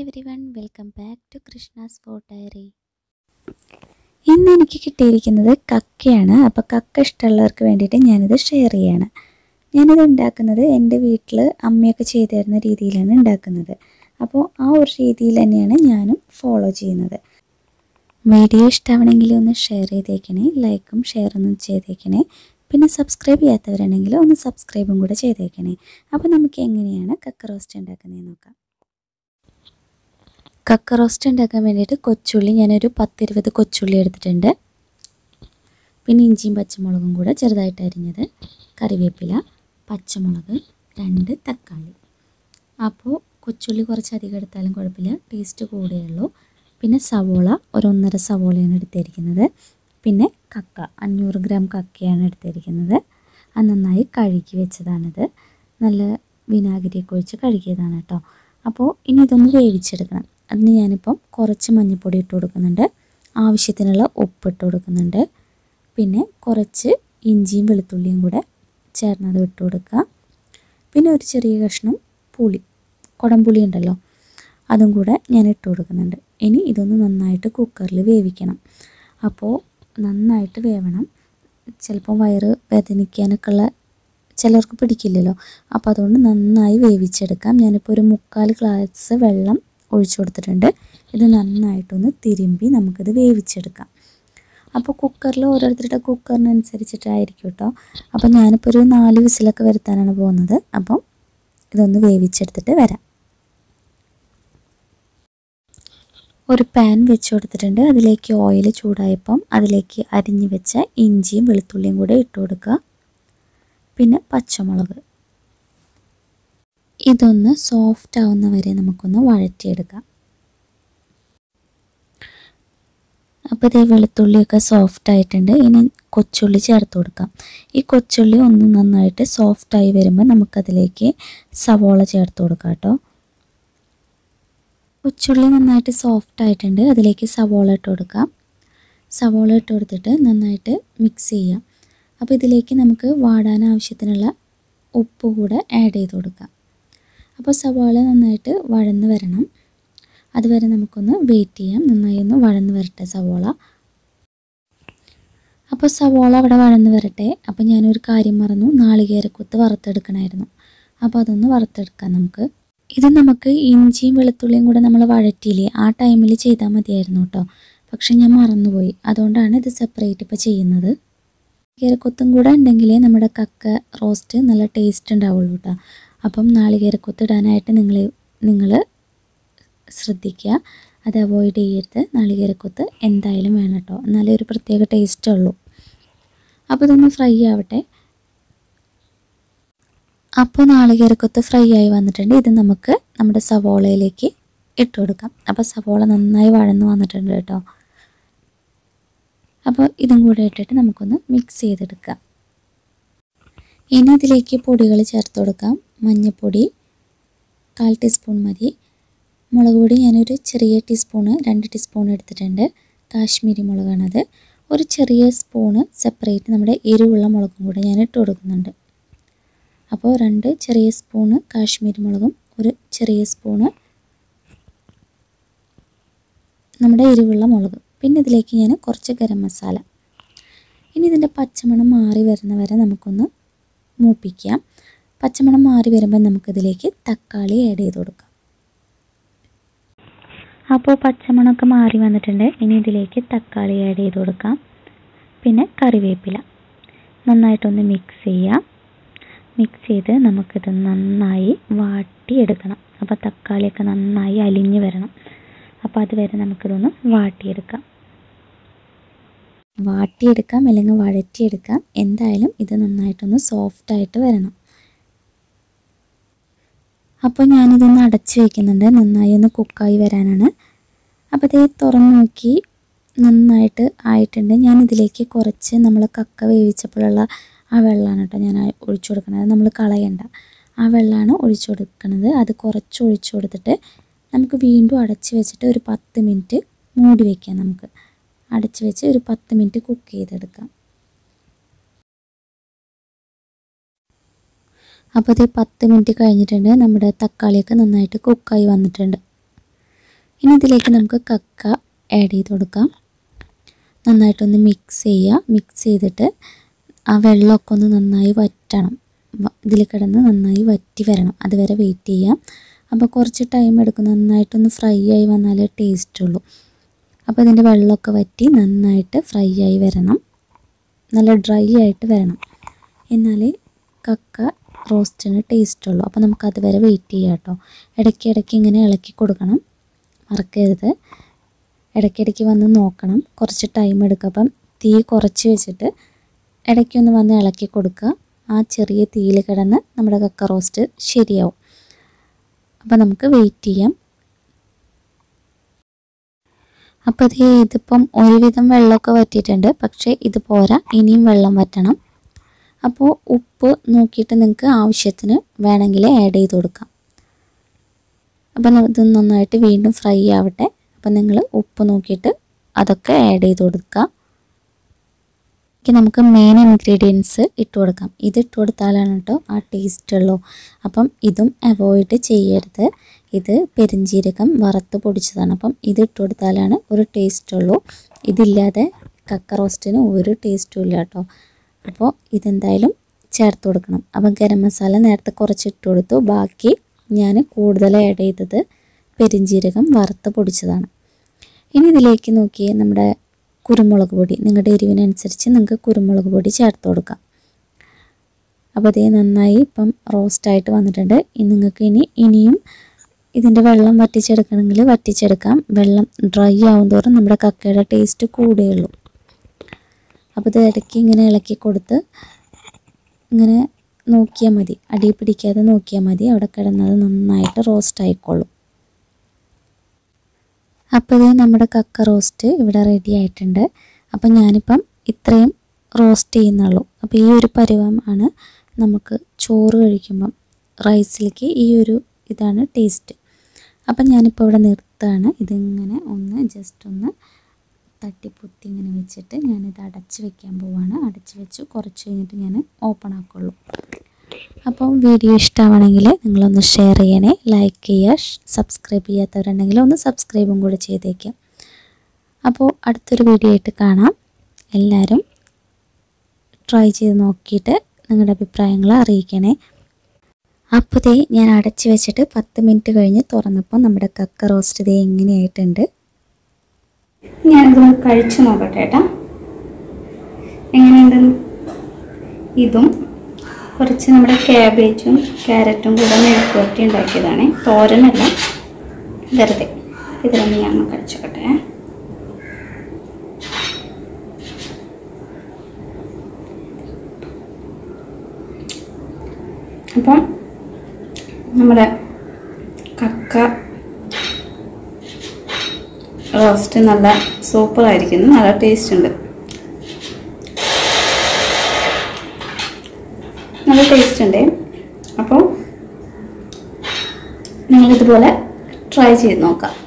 everyone, welcome back to Krishna's Food Diary. ഇന്ന് എനിക്ക് കിട്ടിയിരിക്കുന്നത് കക്കയാണ്. അപ്പോൾ കക്ക ഇഷ്ടമുള്ളവർക്ക് വേണ്ടിയിട്ട് ഞാനിത് ഷെയർ ചെയ്യാണ്. ഞാനിത് ഉണ്ടാക്കുന്നത് എൻ്റെ വീട്ടിൽ അമ്മയൊക്കെ ചെയ്തു തരുന്ന രീതിയിലാണ് ഉണ്ടാക്കുന്നത്. അപ്പോൾ ആ ഒരു രീതിയിൽ തന്നെയാണ് ഞാനും ഫോളോ ചെയ്യുന്നത്. വീഡിയോ ഇഷ്ടമാണെങ്കിൽ ഒന്ന് ഷെയർ ചെയ്തേക്കണേ, ലൈക്കും ഷെയറൊന്നും ചെയ്തേക്കണേ. പിന്നെ സബ്സ്ക്രൈബ് ചെയ്യാത്തവരാണെങ്കിൽ ഒന്ന് സബ്സ്ക്രൈബും കൂടെ ചെയ്തേക്കണേ. അപ്പോൾ നമുക്ക് എങ്ങനെയാണ് കക്ക റോസ്റ്റ് ഉണ്ടാക്കുന്നതെന്ന് നോക്കാം. കക്ക റോസ്റ്റ് ഉണ്ടാക്കാൻ വേണ്ടിയിട്ട് കൊച്ചുള്ളി ഞാനൊരു 10-20 കൊച്ചുള്ളി എടുത്തിട്ടുണ്ട്. പിന്നെ ഇഞ്ചിയും പച്ചമുളകും കൂടെ ചെറുതായിട്ട് അരിഞ്ഞത്, കറിവേപ്പില, പച്ചമുളക്, 2 തക്കാളി. അപ്പോൾ കൊച്ചുള്ളി കുറച്ചധികം എടുത്താലും കുഴപ്പമില്ല, ടേസ്റ്റ് കൂടെയുള്ളൂ. പിന്നെ സവോള ഒരു 1.5 സവോളയാണ് എടുത്തിരിക്കുന്നത്. പിന്നെ കക്ക 500 ഗ്രാം കക്കയാണ് എടുത്തിരിക്കുന്നത്. അത് നന്നായി കഴുകി വെച്ചതാണിത്. നല്ല വിനാഗിരിയൊക്കെ ഒഴിച്ച് കഴുകിയതാണ് കേട്ടോ. അപ്പോൾ ഇനി ഇതൊന്ന് വേവിച്ചെടുക്കണം. അതിന് ഞാനിപ്പം കുറച്ച് മഞ്ഞൾപ്പൊടി ഇട്ട് കൊടുക്കുന്നുണ്ട്, ആവശ്യത്തിനുള്ള ഉപ്പിട്ട് കൊടുക്കുന്നുണ്ട്. പിന്നെ കുറച്ച് ഇഞ്ചിയും വെളുത്തുള്ളിയും കൂടെ ചേർന്നത് ഇട്ട് കൊടുക്കുക. പിന്നെ ഒരു ചെറിയ കഷ്ണം പുളി, കുടംപുളി ഉണ്ടല്ലോ, അതും കൂടെ ഞാൻ ഇട്ട് കൊടുക്കുന്നുണ്ട്. ഇനി ഇതൊന്ന് നന്നായിട്ട് കുക്കറിൽ വേവിക്കണം. അപ്പോൾ നന്നായിട്ട് വേവണം. ചിലപ്പോൾ വയറ് വേദനിക്കാനൊക്കെ ഉള്ള ചിലർക്ക് പിടിക്കില്ലല്ലോ. അപ്പോൾ അതുകൊണ്ട് നന്നായി വേവിച്ചെടുക്കാം. ഞാനിപ്പോൾ ഒരു 3/4 ഗ്ലാസ് വെള്ളം ഒഴിച്ചു കൊടുത്തിട്ടുണ്ട്. ഇത് നന്നായിട്ടൊന്ന് തിരുമ്പി നമുക്കിത് വേവിച്ചെടുക്കാം. അപ്പോൾ കുക്കറിൽ ഓരോരുത്തരുടെ കുക്കറിനനുസരിച്ചിട്ടായിരിക്കും കേട്ടോ. അപ്പോൾ ഞാനിപ്പോൾ ഒരു 4 വിസിലൊക്കെ വരുത്താനാണ് പോകുന്നത്. അപ്പം ഇതൊന്ന് വേവിച്ചെടുത്തിട്ട് വരാം. ഒരു പാൻ വെച്ച് കൊടുത്തിട്ടുണ്ട്. അതിലേക്ക് ഓയിൽ ചൂടായപ്പം അതിലേക്ക് അരിഞ്ഞു വെച്ച ഇഞ്ചിയും വെളുത്തുള്ളിയും കൂടെ ഇട്ട് കൊടുക്കുക. പിന്നെ പച്ചമുളക്, ഇതൊന്ന് സോഫ്റ്റ് ആവുന്ന വരെ നമുക്കൊന്ന് വഴറ്റിയെടുക്കാം. അപ്പോൾ ഇതേ വെളുത്തുള്ളിയൊക്കെ സോഫ്റ്റ് ആയിട്ടുണ്ട്. ഇനി കൊച്ചുള്ളി ചേർത്ത് കൊടുക്കാം. ഈ കൊച്ചുള്ളി ഒന്ന് നന്നായിട്ട് സോഫ്റ്റായി വരുമ്പോൾ നമുക്കതിലേക്ക് സവോള ചേർത്ത് കൊടുക്കാം കേട്ടോ. കൊച്ചുള്ളി നന്നായിട്ട് സോഫ്റ്റ് ആയിട്ടുണ്ട്. അതിലേക്ക് സവോള ഇട്ട് കൊടുക്കാം. സവോള ഇട്ട് കൊടുത്തിട്ട് നന്നായിട്ട് മിക്സ് ചെയ്യാം. അപ്പോൾ ഇതിലേക്ക് നമുക്ക് വാടാൻ ആവശ്യത്തിനുള്ള ഉപ്പ് കൂടെ ആഡ് ചെയ്ത് കൊടുക്കാം. അപ്പോൾ സവാള നന്നായിട്ട് വഴന്ന് വരണം. അതുവരെ നമുക്കൊന്ന് വെയിറ്റ് ചെയ്യാം. നന്നായി ഒന്ന് വഴന്ന് വരട്ടെ സവാള. അപ്പോൾ സവാള അവിടെ വഴന്ന് വരട്ടെ. അപ്പോൾ ഞാനൊരു കാര്യം മറന്നു, നാളികേരക്കൊത്ത് വറുത്തെടുക്കണമായിരുന്നു. അപ്പോൾ അതൊന്ന് വറുത്തെടുക്കാം നമുക്ക്. ഇത് നമുക്ക് ഇഞ്ചിയും വെളുത്തുള്ളിയും കൂടെ നമ്മൾ വഴറ്റിയില്ലേ, ആ ടൈമിൽ ചെയ്താൽ മതിയായിരുന്നു കേട്ടോ. പക്ഷെ ഞാൻ മറന്നുപോയി. അതുകൊണ്ടാണ് ഇത് സെപ്പറേറ്റ് ഇപ്പോൾ ചെയ്യുന്നത്. നാളികേരക്കൊത്തും കൂടെ ഉണ്ടെങ്കിലേ നമ്മുടെ കക്ക റോസ്റ്റ് നല്ല ടേസ്റ്റ് ഉണ്ടാവുള്ളൂ കേട്ടോ. അപ്പം നാളികേരക്കൊത്ത് ഇടാനായിട്ട് നിങ്ങൾ ശ്രദ്ധിക്കുക. അത് അവോയ്ഡ് ചെയ്യരുത്. നാളികേരക്കൊത്ത് എന്തായാലും വേണം കേട്ടോ, എന്നാലേ ഒരു പ്രത്യേക ടേസ്റ്റ് ഉള്ളൂ. അപ്പോൾ ഇതൊന്ന് ഫ്രൈ ആവട്ടെ. അപ്പോൾ നാളികേരക്കൊത്ത് ഫ്രൈ ആയി വന്നിട്ടുണ്ട്. ഇത് നമുക്ക് നമ്മുടെ സവോളയിലേക്ക് ഇട്ട് കൊടുക്കാം. അപ്പോൾ സവോള നന്നായി വഴന്ന് വന്നിട്ടുണ്ട് കേട്ടോ. അപ്പോൾ ഇതും കൂടെ ഇട്ടിട്ട് നമുക്കൊന്ന് മിക്സ് ചെയ്തെടുക്കാം. ഇനി ഇതിലേക്ക് പൊടികൾ ചേർത്ത് കൊടുക്കാം. മഞ്ഞൾപ്പൊടി 1/4 ടീസ്പൂൺ മതി. മുളക് പൊടി ഞാനൊരു ചെറിയ ടീസ്പൂണ് 2 ടീസ്പൂൺ എടുത്തിട്ടുണ്ട്. കാശ്മീരി മുളകാണത്. ഒരു ചെറിയ സ്പൂണ് സെപ്പറേറ്റ് നമ്മുടെ എരിവുള്ള മുളകും കൂടെ ഞാൻ ഇട്ട് കൊടുക്കുന്നുണ്ട്. അപ്പോൾ 2 ചെറിയ സ്പൂണ് കാശ്മീരി മുളകും ഒരു ചെറിയ സ്പൂണ് നമ്മുടെ എരിവുള്ള മുളകും. പിന്നെ ഇതിലേക്ക് ഞാൻ കുറച്ച് ഗരം മസാല. ഇനി ഇതിൻ്റെ പച്ചമണം മാറി വരുന്ന വരെ നമുക്കൊന്ന് മൂപ്പിക്കാം. പച്ചമണം മാറി വരുമ്പോൾ നമുക്കിതിലേക്ക് തക്കാളി ആഡ് ചെയ്ത് കൊടുക്കാം. അപ്പോൾ പച്ചമണമൊക്കെ മാറി വന്നിട്ടുണ്ട്. ഇനി ഇതിലേക്ക് തക്കാളി ആഡ് ചെയ്ത് കൊടുക്കാം. പിന്നെ കറിവേപ്പില നന്നായിട്ടൊന്ന് മിക്സ് ചെയ്യാം. മിക്സ് ചെയ്ത് നമുക്കിത് നന്നായി വാട്ടിയെടുക്കണം. അപ്പോൾ തക്കാളിയൊക്കെ നന്നായി അലിഞ്ഞ് വരണം. അപ്പോൾ അതുവരെ നമുക്കിതൊന്ന് വാട്ടിയെടുക്കാം അല്ലെങ്കിൽ വഴറ്റിയെടുക്കാം. എന്തായാലും ഇത് നന്നായിട്ടൊന്ന് സോഫ്റ്റായിട്ട് വരണം. അപ്പോൾ ഞാനിതൊന്ന് അടച്ച് വയ്ക്കുന്നുണ്ട്, നന്നായി ഒന്ന് കുക്കായി വരാനാണ്. അപ്പോൾ ഇത് തുറന്ന് നോക്കി നന്നായിട്ട് ആയിട്ടുണ്ട്. ഞാനിതിലേക്ക് കുറച്ച് നമ്മൾ കക്ക വേവിച്ചപ്പോഴുള്ള ആ വെള്ളമാണ് കേട്ടോ ഞാൻ ഒഴിച്ചു കൊടുക്കുന്നത്. നമ്മൾ കളയണ്ട, ആ വെള്ളമാണ് ഒഴിച്ചു കൊടുക്കുന്നത്. അത് കുറച്ച് ഒഴിച്ചു കൊടുത്തിട്ട് നമുക്ക് വീണ്ടും അടച്ച് വെച്ചിട്ട് ഒരു 10 മിനിറ്റ് മൂടി വയ്ക്കാം. നമുക്ക് അടച്ച് വെച്ച് ഒരു 10 മിനിറ്റ് കുക്ക് ചെയ്തെടുക്കാം. അപ്പോൾ ഇത് 10 മിനിറ്റ് കഴിഞ്ഞിട്ടുണ്ട്. നമ്മുടെ തക്കാളിയൊക്കെ നന്നായിട്ട് കുക്കായി വന്നിട്ടുണ്ട്. ഇനി ഇതിലേക്ക് നമുക്ക് കക്ക ആഡ് ചെയ്ത് കൊടുക്കാം. നന്നായിട്ടൊന്ന് മിക്സ് ചെയ്യുക. മിക്സ് ചെയ്തിട്ട് ആ വെള്ളമൊക്കെ ഒന്ന് നന്നായി വറ്റണം. ഇതിൽ കിടന്ന് നന്നായി വറ്റി വരണം. അതുവരെ വെയിറ്റ് ചെയ്യാം. അപ്പോൾ കുറച്ച് ടൈം എടുക്കും. നന്നായിട്ടൊന്ന് ഫ്രൈ ആയി വന്നാലേ ടേസ്റ്റുള്ളൂ. അപ്പോൾ ഇതിൻ്റെ വെള്ളമൊക്കെ വറ്റി നന്നായിട്ട് ഫ്രൈ ആയി വരണം. നല്ല ഡ്രൈ ആയിട്ട് വരണം. എന്നാലേ കക്ക റോസ്റ്റിന് ടേസ്റ്റുള്ളൂ. അപ്പോൾ നമുക്ക് അതുവരെ വെയിറ്റ് ചെയ്യാം കേട്ടോ. ഇടയ്ക്കിടയ്ക്ക് ഇങ്ങനെ ഇളക്കി കൊടുക്കണം, മറക്കരുത്. ഇടയ്ക്കിടയ്ക്ക് വന്ന് നോക്കണം. കുറച്ച് ടൈം എടുക്കുക. അപ്പം തീ കുറച്ച് വെച്ചിട്ട് ഇടയ്ക്കൊന്ന് വന്ന് ഇളക്കി കൊടുക്കുക. ആ ചെറിയ തീയിൽ കിടന്ന് നമ്മുടെ കക്ക റോസ്റ്റ് ശരിയാവും. അപ്പോൾ നമുക്ക് വെയിറ്റ് ചെയ്യാം. അപ്പോൾ ഇതിപ്പം ഒരുവിധം വെള്ളമൊക്കെ വറ്റിയിട്ടുണ്ട്. പക്ഷേ ഇത് പോരാ, ഇനിയും വെള്ളം വറ്റണം. അപ്പോൾ ഉപ്പ് നോക്കിയിട്ട് നിങ്ങൾക്ക് ആവശ്യത്തിന് വേണമെങ്കിൽ ആഡ് ചെയ്ത് കൊടുക്കാം. അപ്പം ഇത് നന്നായിട്ട് വീണ്ടും ഫ്രൈ ആവട്ടെ. അപ്പം നിങ്ങൾ ഉപ്പ് നോക്കിയിട്ട് അതൊക്കെ ആഡ് ചെയ്ത് കൊടുക്കുക. നമുക്ക് മെയിൻ ഇൻഗ്രീഡിയൻസ് ഇട്ട് കൊടുക്കാം. ഇത് ഇട്ട് കൊടുത്താലാണ് കേട്ടോ ആ ടേസ്റ്റ് ഉള്ളൂ. അപ്പം ഇതും അവോയ്ഡ് ചെയ്യരുത്. ഇത് പെരിഞ്ജീരകം വറുത്ത് പൊടിച്ചതാണ്. അപ്പം ഇത് ഇട്ട് കൊടുത്താലാണ് ഒരു ടേസ്റ്റ് ഉള്ളൂ. ഇതില്ലാതെ കക്ക റോസ്റ്റിന് ഒരു ടേസ്റ്റും ഇല്ല കേട്ടോ. അപ്പോൾ ഇതെന്തായാലും ചേർത്ത് കൊടുക്കണം. അപ്പം ഗരം മസാല നേരത്തെ കുറച്ച് ഇട്ട് കൊടുത്തു. ബാക്കി ഞാൻ കൂടുതൽ ആഡ് ചെയ്തത് പെരിഞ്ജീരകം വറുത്ത് പൊടിച്ചതാണ്. ഇനി ഇതിലേക്ക് നോക്കിയേ നമ്മുടെ കുരുമുളക് പൊടി. നിങ്ങളുടെ എരിവിനനുസരിച്ച് നിങ്ങൾക്ക് കുരുമുളക് പൊടി ചേർത്ത് കൊടുക്കാം. അപ്പോൾ ഇത് നന്നായി ഇപ്പം റോസ്റ്റായിട്ട് വന്നിട്ടുണ്ട്. നിങ്ങൾക്ക് ഇനിയും ഇതിൻ്റെ വെള്ളം വറ്റിച്ചെടുക്കണമെങ്കിൽ വറ്റിച്ചെടുക്കാം. വെള്ളം ഡ്രൈ ആവും തോറും നമ്മുടെ കക്കയുടെ ടേസ്റ്റ് കൂടുകയുള്ളൂ. അപ്പോൾ ഇത് ഇടയ്ക്ക് ഇങ്ങനെ ഇളക്കി കൊടുത്ത് ഇങ്ങനെ നോക്കിയാൽ മതി. അടി പിടിക്കാതെ നോക്കിയാൽ മതി. അവിടെ കിടന്നത് നന്നായിട്ട് റോസ്റ്റ് ആയിക്കോളും. അപ്പോൾ ഇത് നമ്മുടെ കക്ക റോസ്റ്റ് ഇവിടെ റെഡി ആയിട്ടുണ്ട്. അപ്പം ഞാനിപ്പം ഇത്രയും റോസ്റ്റ് ചെയ്യുന്നുള്ളൂ. അപ്പോൾ ഈ ഒരു പരുവമാണ് നമുക്ക് ചോറ് കഴിക്കുമ്പം റൈസിലേക്ക് ഈ ഒരു ഇതാണ് ടേസ്റ്റ്. അപ്പം ഞാനിപ്പോൾ ഇവിടെ നിർത്തുകയാണ്. ഇതിങ്ങനെ ഒന്ന് ജസ്റ്റ് ഒന്ന് തട്ടിപ്പൊത്തി ഇങ്ങനെ വെച്ചിട്ട് ഞാനിത് അടച്ച് വെക്കാൻ പോവാണ്. അടച്ച് വെച്ച് കുറച്ച് കഴിഞ്ഞിട്ട് ഞാൻ ഓപ്പൺ ആക്കുള്ളൂ. അപ്പം വീഡിയോ ഇഷ്ടമാണെങ്കിൽ നിങ്ങളൊന്ന് ഷെയർ ചെയ്യണേ, ലൈക്ക് ചെയ്യുക. സബ്സ്ക്രൈബ് ചെയ്യാത്തവരുണ്ടെങ്കിൽ ഒന്ന് സബ്സ്ക്രൈബും കൂടെ ചെയ്തേക്കാം. അപ്പോൾ അടുത്തൊരു വീഡിയോ ആയിട്ട് കാണാം. എല്ലാവരും ട്രൈ ചെയ്ത് നോക്കിയിട്ട് നിങ്ങളുടെ അഭിപ്രായങ്ങൾ അറിയിക്കണേ. അപ്പോൾ ഞാൻ അടച്ച് വെച്ചിട്ട് 10 മിനിറ്റ് കഴിഞ്ഞ് തുറന്നപ്പോൾ നമ്മുടെ കക്ക റോസ്റ്റ് എങ്ങനെയായിട്ടുണ്ട്. ഞാനിതൊന്ന് കഴിച്ചു നോക്കട്ടെ ഏട്ടാ, എങ്ങനെയുണ്ടെന്ന്. ഇതും കുറച്ച് നമ്മുടെ ക്യാബേജും ക്യാരറ്റും കൂടെ മെഴുക്ക് വരട്ടി ഉണ്ടാക്കിയതാണ്. തോരനല്ല, വെറുതെ. ഇതിലൊന്ന് ഞാൻ കഴിച്ചോട്ടെ. അപ്പം നമ്മുടെ കക്ക റോസ്റ്റ് നല്ല സൂപ്പറായിരിക്കുന്നു. നല്ല ടേസ്റ്റ് ഉണ്ട്. നല്ല ടേസ്റ്റ് ഉണ്ട്. അപ്പോൾ നിങ്ങളിതുപോലെ ട്രൈ ചെയ്ത് നോക്കാം.